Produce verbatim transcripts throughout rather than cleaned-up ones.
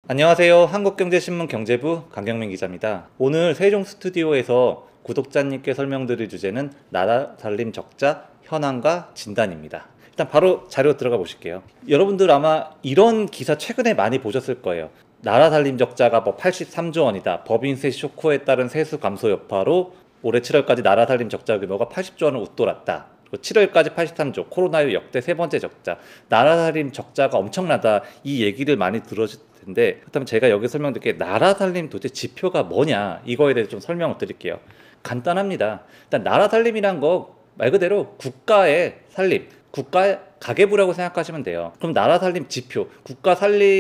안녕하세요. 한국경제신문 경제부 강경민 기자입니다. 오늘 세종 스튜디오에서 구독자님께 설명드릴 주제는 나라 살림 적자 현황과 진단입니다. 일단 바로 자료 들어가 보실게요. 여러분들 아마 이런 기사 최근에 많이 보셨을 거예요. 나라 살림 적자가 뭐 팔십삼조 원이다. 법인세 쇼크에 따른 세수 감소 여파로 올해 칠월까지 나라 살림 적자 규모가 팔십조 원을 웃돌았다. 칠월까지 팔십삼조, 코로나 이후 역대 세 번째 적자, 나라 살림 적자가 엄청나다, 이 얘기를 많이 들으실 텐데, 그렇다면 제가 여기 설명드릴게 나라 살림 도대체 지표가 뭐냐, 이거에 대해서 좀 설명을 드릴게요. 간단합니다. 일단 나라 살림이란 거 말 그대로 국가의 살림, 국가의 가계부라고 생각하시면 돼요. 그럼 나라 살림 지표, 국가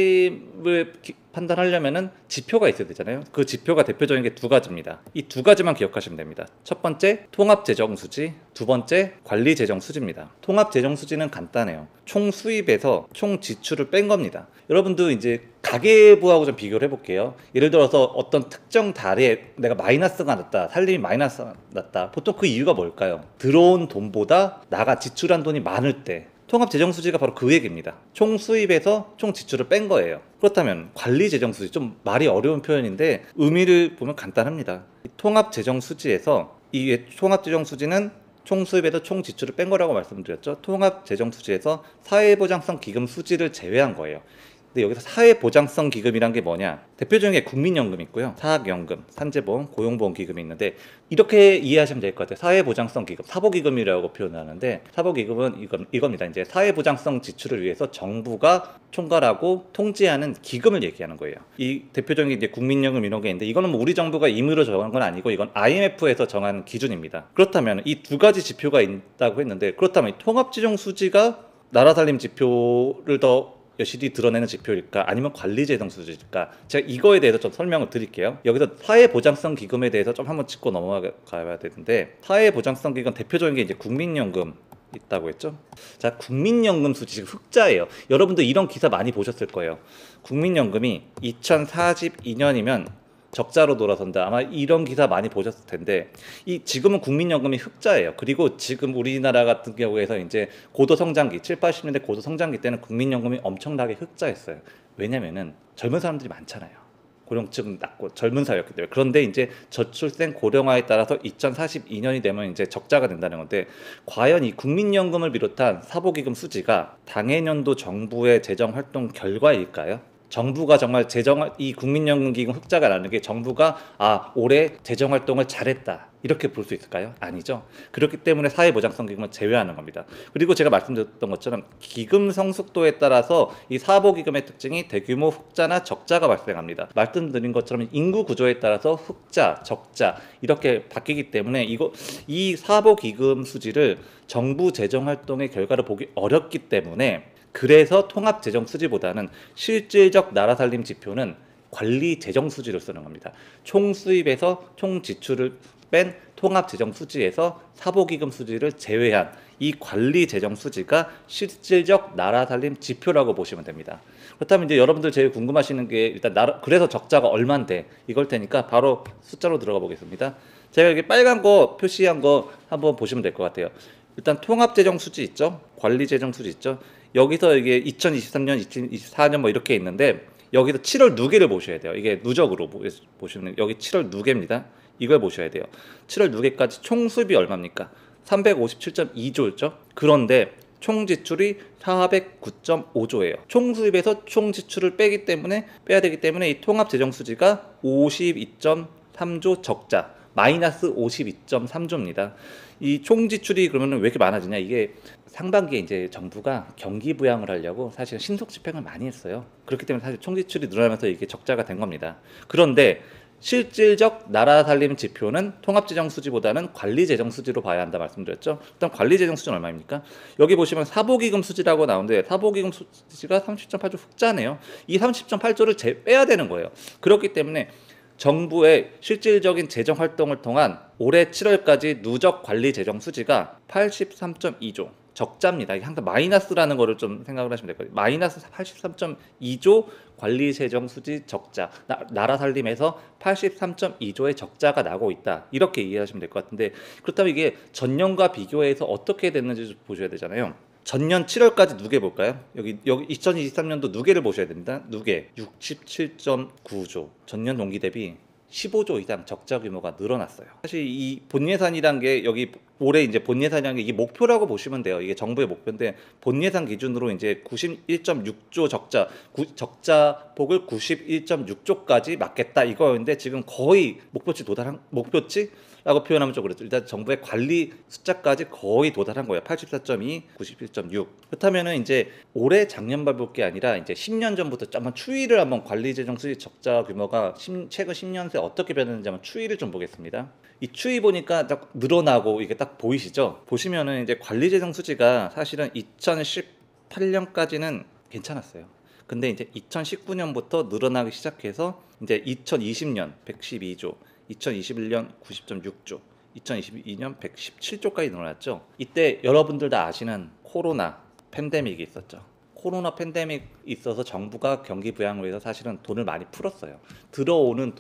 살림을 기, 판단하려면은 지표가 있어야 되잖아요. 그 지표가 대표적인 게 두 가지입니다. 이 두 가지만 기억하시면 됩니다. 첫 번째 통합재정수지, 두 번째 관리재정수지입니다. 통합재정수지는 간단해요. 총 수입에서 총 지출을 뺀 겁니다. 여러분도 이제 가계부하고 좀 비교를 해볼게요. 예를 들어서 어떤 특정 달에 내가 마이너스가 났다, 살림이 마이너스가 났다. 보통 그 이유가 뭘까요? 들어온 돈보다 나가 지출한 돈이 많을 때, 통합재정수지가 바로 그 얘기입니다. 총 수입에서 총 지출을 뺀 거예요. 그렇다면 관리재정수지, 좀 말이 어려운 표현인데 의미를 보면 간단합니다. 통합재정수지에서 이 통합재정수지는 총 수입에서 총 지출을 뺀 거라고 말씀드렸죠. 통합재정수지에서 사회보장성 기금 수지를 제외한 거예요. 근데 여기서 사회보장성 기금이란 게 뭐냐? 대표적인 게 국민연금 있고요, 사학연금, 산재보험, 고용보험 기금이 있는데, 이렇게 이해하시면 될 것 같아요. 사회보장성 기금, 사보기금이라고 표현하는데, 사보기금은 이건, 이겁니다. 이제 사회보장성 지출을 위해서 정부가 총괄하고 통제하는 기금을 얘기하는 거예요. 이 대표적인 게 이제 국민연금 이런 게 있는데, 이거는 뭐 우리 정부가 임의로 정한 건 아니고, 이건 아이엠에프에서 정한 기준입니다. 그렇다면 이 두 가지 지표가 있다고 했는데, 그렇다면 이 통합재정 수지가 나라 살림 지표를 더 여실히 드러내는 지표일까, 아니면 관리재정 수지일까? 제가 이거에 대해서 좀 설명을 드릴게요. 여기서 사회보장성 기금에 대해서 좀 한번 짚고 넘어가야 되는데, 사회보장성 기금 대표적인 게 이제 국민연금 있다고 했죠. 자, 국민연금 수지 지금 흑자예요. 여러분들 이런 기사 많이 보셨을 거예요. 국민연금이 이천사십이 년이면 적자로 돌아선다. 아마 이런 기사 많이 보셨을 텐데, 이 지금은 국민연금이 흑자예요. 그리고 지금 우리나라 같은 경우에서 이제 고도성장기, 칠, 팔십 년대 고도성장기 때는 국민연금이 엄청나게 흑자였어요. 왜냐면은 젊은 사람들이 많잖아요. 고령층 낮고 젊은 사회였기 때문에. 그런데 이제 저출생 고령화에 따라서 이천사십이 년이 되면 이제 적자가 된다는 건데, 과연 이 국민연금을 비롯한 사보기금 수지가 당해년도 정부의 재정 활동 결과일까요? 정부가 정말 재정, 이 국민연금 기금 흑자가 나는 게 정부가 아 올해 재정 활동을 잘했다, 이렇게 볼 수 있을까요? 아니죠. 그렇기 때문에 사회보장성 기금은 제외하는 겁니다. 그리고 제가 말씀드렸던 것처럼 기금 성숙도에 따라서 이 사보기금의 특징이 대규모 흑자나 적자가 발생합니다. 말씀드린 것처럼 인구 구조에 따라서 흑자, 적자 이렇게 바뀌기 때문에 이거 이 사보기금 수지를 정부 재정 활동의 결과로 보기 어렵기 때문에, 그래서 통합재정수지보다는 실질적 나라 살림 지표는 관리재정수지를 쓰는 겁니다. 총 수입에서 총 지출을 뺀 통합재정수지에서 사보기금 수지를 제외한 이 관리재정수지가 실질적 나라 살림 지표라고 보시면 됩니다. 그렇다면 이제 여러분들 제일 궁금하시는 게, 일단 나라, 그래서 적자가 얼만데, 이걸 테니까 바로 숫자로 들어가 보겠습니다. 제가 여기 빨간 거 표시한 거 한번 보시면 될 것 같아요. 일단 통합재정수지 있죠, 관리재정수지 있죠. 여기서 이게 이천이십삼 년, 이천이십사 년 뭐 이렇게 있는데, 여기서 칠월 누계를 보셔야 돼요. 이게 누적으로 보시면 여기 칠월 누계입니다. 이걸 보셔야 돼요. 칠월 누계까지 총 수입이 얼마입니까? 삼백오십칠 점 이조였죠. 그런데 총 지출이 사백구 점 오조예요. 총 수입에서 총 지출을 빼기 때문에 빼야 되기 때문에 이 통합 재정 수지가 오십이 점 삼조 적자, 마이너스 오십이 점 삼조입니다. 이 총 지출이 그러면 왜 이렇게 많아지냐? 이게 상반기에 이제 정부가 경기 부양을 하려고 사실 신속 집행을 많이 했어요. 그렇기 때문에 사실 총 지출이 늘어나면서 이게 적자가 된 겁니다. 그런데 실질적 나라 살림 지표는 통합재정수지보다는 관리재정수지로 봐야 한다 말씀드렸죠. 일단 관리재정수지는 얼마입니까? 여기 보시면 사보기금 수지라고 나오는데, 사보기금 수지가 삼십 점 팔조 흑자네요. 이 삼십 점 팔조를 제, 빼야 되는 거예요. 그렇기 때문에 정부의 실질적인 재정 활동을 통한 올해 칠월까지 누적 관리 재정 수지가 팔십삼 점 이조, 적자입니다. 이게 항상 마이너스라는 거를 좀 생각을 하시면 될 거예요. 마이너스 팔십삼 점 이조 관리 재정 수지 적자, 나, 나라 살림에서 팔십삼 점 이조의 적자가 나고 있다, 이렇게 이해하시면 될 것 같은데, 그렇다면 이게 전년과 비교해서 어떻게 됐는지 보셔야 되잖아요. 전년 칠월까지 누계 볼까요? 여기 여기 이천이십삼 년도 누계를 보셔야 됩니다. 누계 육십칠 점 구조. 전년 동기 대비 십오조 이상 적자 규모가 늘어났어요. 사실 이 본예산이란 게 여기 올해 이제 본예산이란 게 이게 목표라고 보시면 돼요. 이게 정부의 목표인데 본예산 기준으로 이제 구십일 점 육조 적자, 구, 적자 폭을 구십일 점 육조까지 맞겠다 이거였는데 지금 거의 목표치 도달한 목표치? 라고 표현하면 좀 그렇죠. 일단 정부의 관리 숫자까지 거의 도달한 거예요. 팔십사 점 이, 구십일 점 육. 그렇다면은 이제 올해 작년만 볼 게 아니라 이제 십 년 전부터 한번 추이를 한번 관리 재정 수지 적자 규모가 최근 십 년 새 어떻게 변했는지 한번 추이를 좀 보겠습니다. 이 추이 보니까 딱 늘어나고 이게 딱 보이시죠? 보시면은 이제 관리 재정 수지가 사실은 이천십팔 년까지는 괜찮았어요. 근데 이제 이천십구 년부터 늘어나기 시작해서 이제 이천이십 년 백십이조, 이천이십일 년 구십 점 육조, 이천이십이 년 백십칠조까지 늘어났죠. 이때 여러분들 다 아시는 코로나 팬데믹이 있었죠. 코로나 팬데믹 있어서 정부가 경기 부양을 위해서 사실은 돈을 많이 풀었어요. 들어오는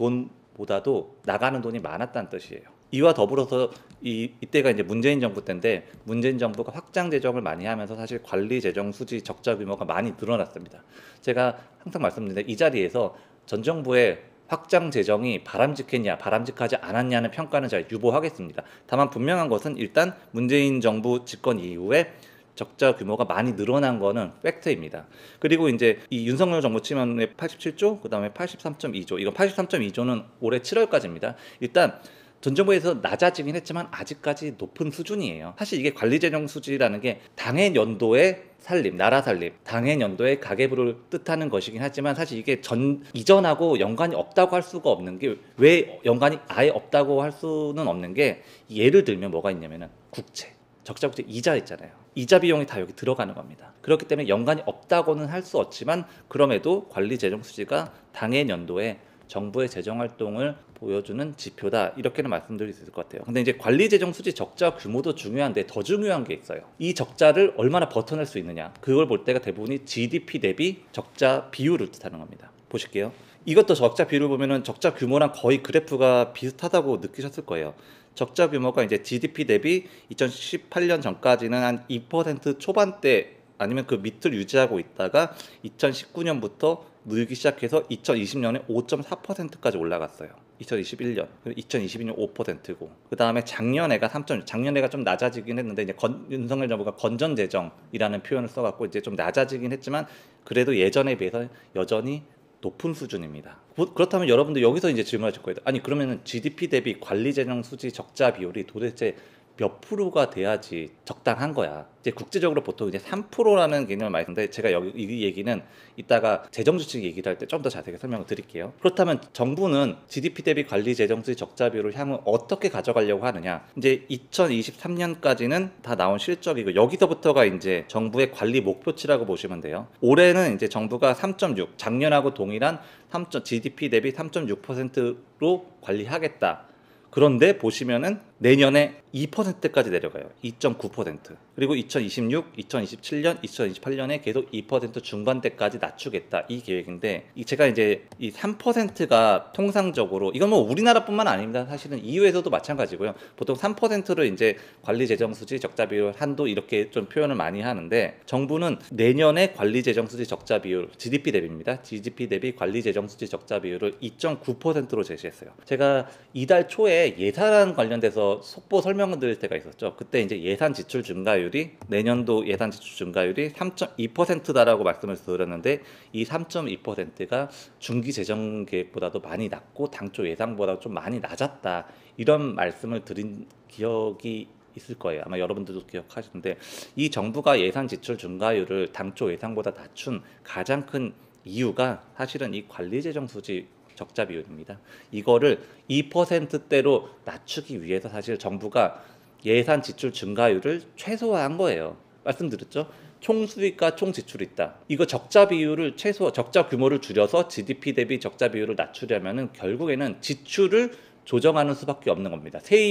돈보다도 나가는 돈이 많았다는 뜻이에요. 이와 더불어서 이, 이때가 이제 문재인 정부 때인데 문재인 정부가 확장 재정을 많이 하면서 사실 관리 재정 수지 적자 규모가 많이 늘어났습니다. 제가 항상 말씀드리는데 이 자리에서 전 정부의 확장 재정이 바람직했냐 바람직하지 않았냐는 평가는 제가 유보하겠습니다. 다만 분명한 것은 일단 문재인 정부 집권 이후에 적자 규모가 많이 늘어난 거는 팩트입니다. 그리고 이제 이 윤석열 정부 치면 팔십칠조, 그 다음에 팔십삼 점 이조, 이건 팔십삼 점 이조는 올해 칠월까지입니다. 일단 전 정부에서 낮아지긴 했지만 아직까지 높은 수준이에요. 사실 이게 관리재정 수지라는 게 당해 연도의 살림, 나라 살림, 당해 연도의 가계부를 뜻하는 것이긴 하지만 사실 이게 전 이전하고 연관이 없다고 할 수가 없는 게 왜 연관이 아예 없다고 할 수는 없는 게 예를 들면 뭐가 있냐면은 국채, 적자국채 이자 있잖아요. 이자 비용이 다 여기 들어가는 겁니다. 그렇기 때문에 연관이 없다고는 할 수 없지만 그럼에도 관리재정 수지가 당해 연도에 정부의 재정 활동을 보여주는 지표다 이렇게는 말씀드릴 수 있을 것 같아요. 근데 이제 관리재정 수지 적자 규모도 중요한데 더 중요한 게 있어요. 이 적자를 얼마나 버텨낼 수 있느냐, 그걸 볼 때가 대부분이 지디피 대비 적자 비율을 뜻하는 겁니다. 보실게요. 이것도 적자 비율을 보면은 적자 규모랑 거의 그래프가 비슷하다고 느끼셨을 거예요. 적자 규모가 이제 지디피 대비 이천십팔 년 전까지는 한 이 퍼센트 초반대 아니면 그 밑을 유지하고 있다가 이천십구 년부터 늘기 시작해서 이천이십 년에 오 점 사 퍼센트까지 올라갔어요. 이천이십일 년, 이천이십이 년 오 퍼센트고, 그 다음에 작년에가 삼 점 육, 작년에가 좀 낮아지긴 했는데 이제 건, 윤석열 정부가 건전 재정이라는 표현을 써갖고 이제 좀 낮아지긴 했지만 그래도 예전에 비해서 여전히 높은 수준입니다. 그렇다면 여러분들 여기서 이제 질문하실 거예요. 아니 그러면은 지디피 대비 관리재정 수지 적자 비율이 도대체 몇 프로가 돼야지 적당한 거야. 이제 국제적으로 보통 이제 삼 퍼센트라는 개념을 많이 쓰는데 제가 여기 이 얘기는 이따가 재정주칙 얘기를 할 때 좀 더 자세하게 설명을 드릴게요. 그렇다면 정부는 지디피 대비 관리 재정수지 적자 비율을 향후 어떻게 가져가려고 하느냐? 이제 이천이십삼 년까지는 다 나온 실적이고 여기서부터가 이제 정부의 관리 목표치라고 보시면 돼요. 올해는 이제 정부가 삼 점 육, 작년하고 동일한 삼. 지디피 대비 삼 점 육 퍼센트로 관리하겠다. 그런데 보시면은 내년에 이 퍼센트까지 내려가요. 이 점 구 퍼센트. 그리고 이천이십육, 이천이십칠 년, 이천이십팔 년에 계속 이 퍼센트 중반대까지 낮추겠다. 이 계획인데 이 제가 이제 이 삼 퍼센트가 통상적으로 이건 뭐 우리나라뿐만 아닙니다. 사실은 이유에서도 마찬가지고요. 보통 삼 퍼센트를 이제 관리 재정 수지 적자 비율 한도 이렇게 좀 표현을 많이 하는데 정부는 내년에 관리 재정 수지 적자 비율 지디피 대비입니다. 지디피 대비 관리 재정 수지 적자 비율을 이 점 구 퍼센트로 제시했어요. 제가 이달 초에 예산 관련돼서 속보 설명을 드릴 때가 있었죠. 그때 이제 예산 지출 증가율이 내년도 예산 지출 증가율이 삼 점 이 퍼센트다라고 말씀을 드렸는데 이 삼 점 이 퍼센트가 중기 재정 계획보다도 많이 낮고 당초 예상보다 좀 많이 낮았다. 이런 말씀을 드린 기억이 있을 거예요. 아마 여러분들도 기억하시는데 이 정부가 예산 지출 증가율을 당초 예상보다 낮춘 가장 큰 이유가 사실은 이 관리 재정 수지 적자 비율입니다. 이거를 이 퍼센트대로 낮추기 위해서 사실 정부가 예산 지출 증가율을 최소화한 거예요. 말씀드렸죠? 총 수익과 총 지출이 있다. 이거 적자 비율을 최소, 적자 규모를 줄여서 지디피 대비 적자 비율을 낮추려면은 결국에는 지출을 조정하는 수밖에 없는 겁니다. 세입이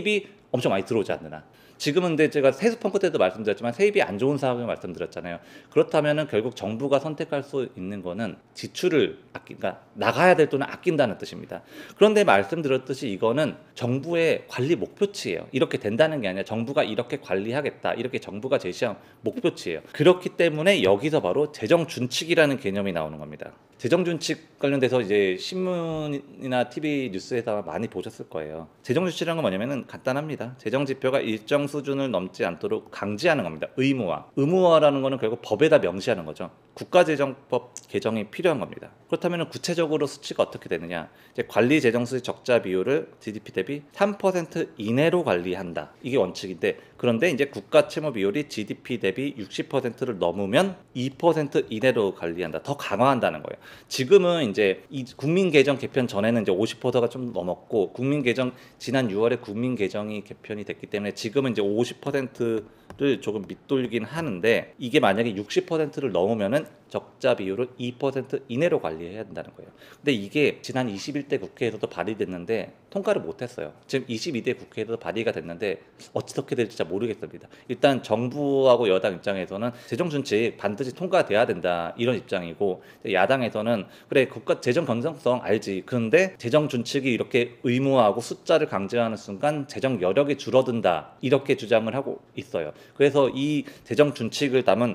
엄청 많이 들어오지 않는 한. 지금은 근데 제가 세수 펌프 때도 말씀드렸지만 세입이 안 좋은 상황을 말씀드렸잖아요. 그렇다면은 결국 정부가 선택할 수 있는 거는 지출을 아끼, 그러니까 나가야 될 돈을 아낀다는 뜻입니다. 그런데 말씀드렸듯이 이거는 정부의 관리 목표치예요. 이렇게 된다는 게 아니라 정부가 이렇게 관리하겠다, 이렇게 정부가 제시한 목표치예요. 그렇기 때문에 여기서 바로 재정 준칙이라는 개념이 나오는 겁니다. 재정 준칙 관련돼서 이제 신문이나 티비 뉴스에서 많이 보셨을 거예요. 재정 준칙이라는 건 뭐냐면은 간단합니다. 재정 지표가 일정 수준을 넘지 않도록 강제하는 겁니다. 의무화. 의무화라는 거는 결국 법에다 명시하는 거죠. 국가재정법 개정이 필요한 겁니다. 그렇다면 구체적으로 수치가 어떻게 되느냐? 이제 관리 재정 수지 적자 비율을 지디피 대비 삼 퍼센트 이내로 관리한다. 이게 원칙인데, 그런데 이제 국가 채무 비율이 지디피 대비 육십 퍼센트를 넘으면 이 퍼센트 이내로 관리한다. 더 강화한다는 거예요. 지금은 이제 이 국민 개정 개편 전에는 이제 오십 퍼센트가 좀 넘었고, 국민 개정 지난 유월에 국민 개정이 개편이 됐기 때문에 지금은 이제 오십 퍼센트를 조금 밑돌긴 하는데, 이게 만약에 육십 퍼센트를 넘으면은 적자 비율을 이 퍼센트 이내로 관리해야 된다는 거예요. 근데 이게 지난 이십일 대 국회에서도 발의됐는데 통과를 못했어요. 지금 이십이 대 국회에서도 발의가 됐는데 어떻게 될지 잘 모르겠습니다. 일단 정부하고 여당 입장에서는 재정준칙 반드시 통과돼야 된다, 이런 입장이고, 야당에서는 그래 국가 재정 건전성 알지, 그런데 재정준칙이 이렇게 의무화하고 숫자를 강제하는 순간 재정 여력이 줄어든다, 이렇게 주장을 하고 있어요. 그래서 이 재정준칙을 담은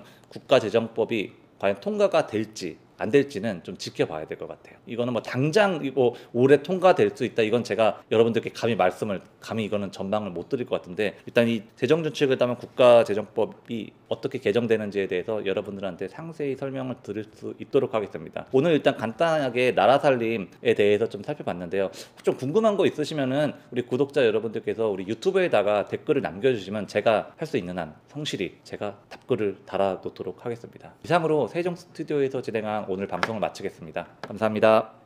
국가재정법이 과연 통과가 될지 안 될지는 좀 지켜봐야 될 것 같아요. 이거는 뭐 당장 뭐 올해 통과될 수 있다, 이건 제가 여러분들께 감히 말씀을 감히 이거는 전망을 못 드릴 것 같은데, 일단 이 재정준칙을 담은 국가재정법이 어떻게 개정되는지에 대해서 여러분들한테 상세히 설명을 드릴 수 있도록 하겠습니다. 오늘 일단 간단하게 나라살림에 대해서 좀 살펴봤는데요. 좀 궁금한 거 있으시면은 우리 구독자 여러분들께서 우리 유튜브에다가 댓글을 남겨주시면 제가 할 수 있는 한 성실히 제가 답글을 달아놓도록 하겠습니다. 이상으로 세종 스튜디오에서 진행한 오늘 방송을 마치겠습니다. 감사합니다.